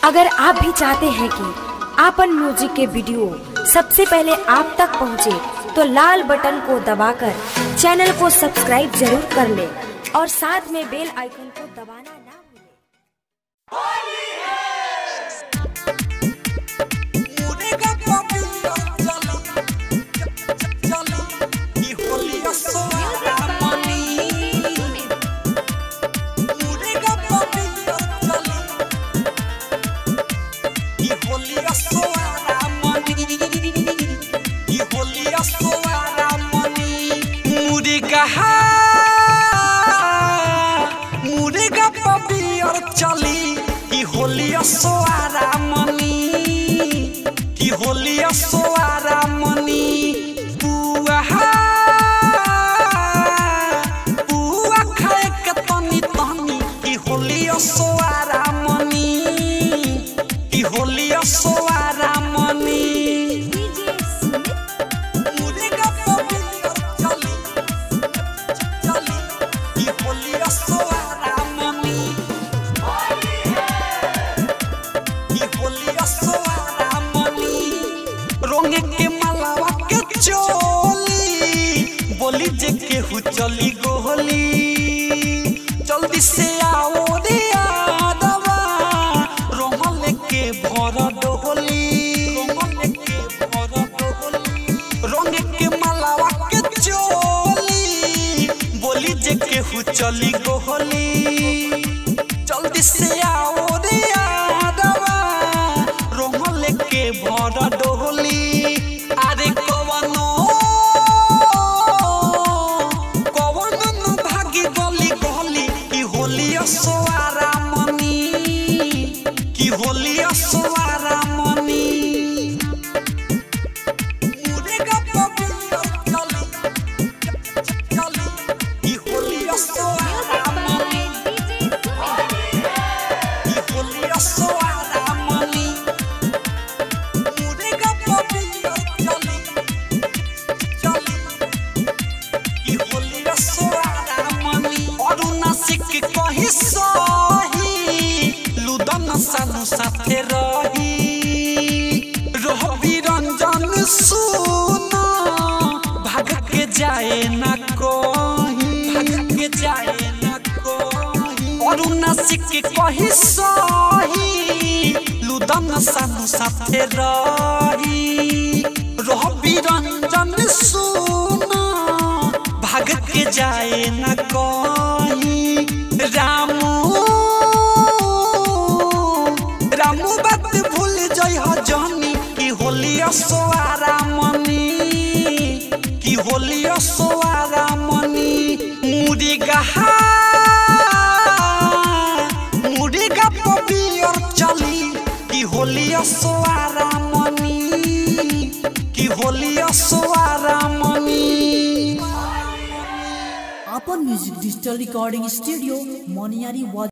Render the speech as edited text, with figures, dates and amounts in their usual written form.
अगर आप भी चाहते हैं कि आपन म्यूजिक के वीडियो सबसे पहले आप तक पहुंचे, तो लाल बटन को दबाकर चैनल को सब्सक्राइब जरूर कर ले और साथ में बेल आइकन को दबाना ना भूलें। मुर्गा पपी और चली की होलिया सोआरा मनी, की होलिया सोआरा मनी। पुआ पुआ खाए के तनी तनी की होलिया सोआरा मनी, की होलिया सोआरा मनी। रोंगे के मलावा के चोली बोली जे केहू चली गोली, जल्दी से आओ रे आदवा रोमल के भर डोली, रोमल के भर डोली। रोंगे के मलावा के चोली बोली जे केहू चली गोली, जल्दी से आओ रे आदवा रोमल के भर डोली। अरे कवनो कवनो भागी गली गली की होलिया सोआरा मनी, की होलिया सोआरा मनी। मुर्गा पपी चली चली की होलिया सोआरा मनी, की होलिया सोआरा मनी। कहीं सही लुदन सानु साथे रही, रवि रंजन सुना भाग के जाए ना कहीं, भाग के जाए ना कहीं। अरुणा सिक कहीं सही लुदन सानु साथे रही, रवि रंजन सुना भाग के जाए ना कहीं। रामू रामू बात भूल जाइ ह जानी की होलिया सोआरा मनी, की होलिया सोआरा मनी। मुर्गा पपी और चली की होलिया सोआरा मनी, की होलिया सोआरा मनी। अपन music digital recording studio Moniyari.